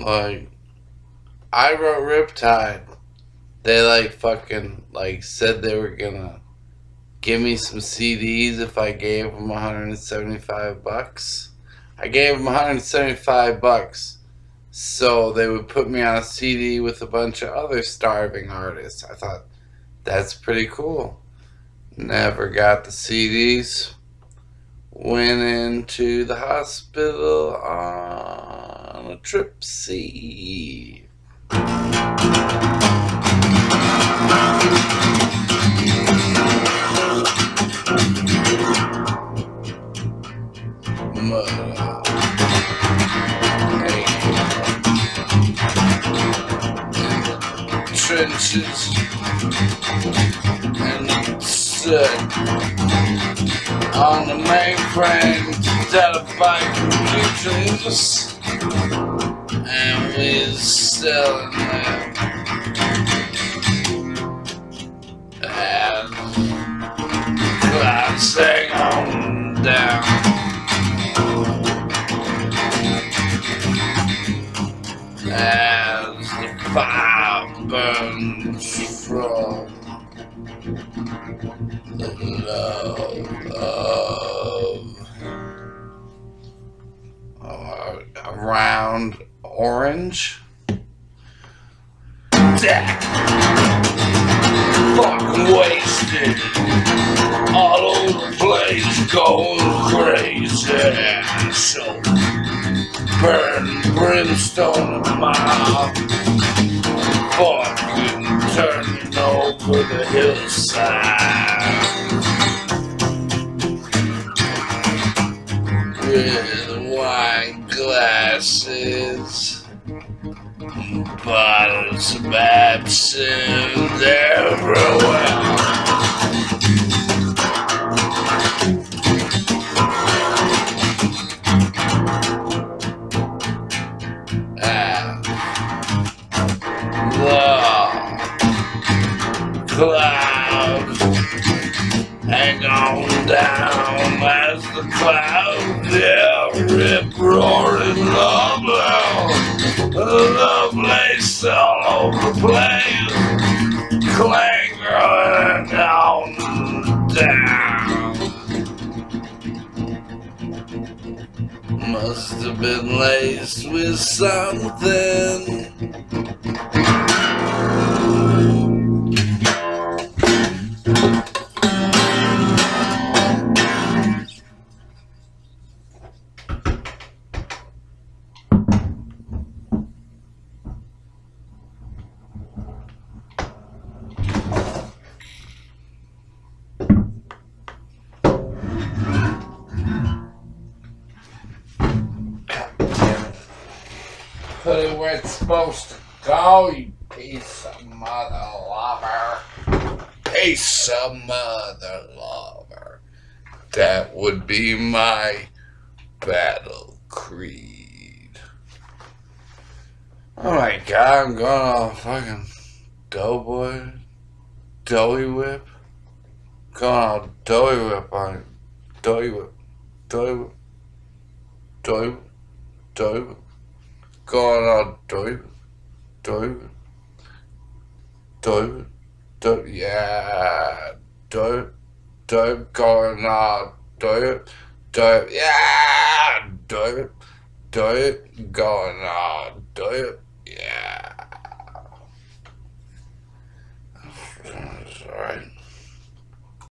Like, I wrote Riptide. They like fucking like said they were gonna give me some CDs if I gave them $175. I gave them $175 so they would put me on a CD with a bunch of other starving artists. I thought that's pretty cool. Never got the CDs. Went into the hospital on a tripsy. Trenches and soot on the mainframe that a bike computers, and we're selling them, and clouds hang on down. As the fire burns from the love of a round orange. Fucking wasted, all over the place, going crazy. So burn brimstone in my mouth, fucking turning over the hillside with wine glasses, bottles of absinthe everywhere. Clouds hang on down as the clouds, rip roaring Lovelace all over the place, clanging on down. Must have been laced with something. Put it where it's supposed to go, you piece of mother lover. Piece of mother lover. That would be my battle creed. Oh my god, I'm going all fucking doughy whip. Going all doughy whip on it. Doughy whip. Going on, yeah, going on, yeah, going on, yeah. That's alright.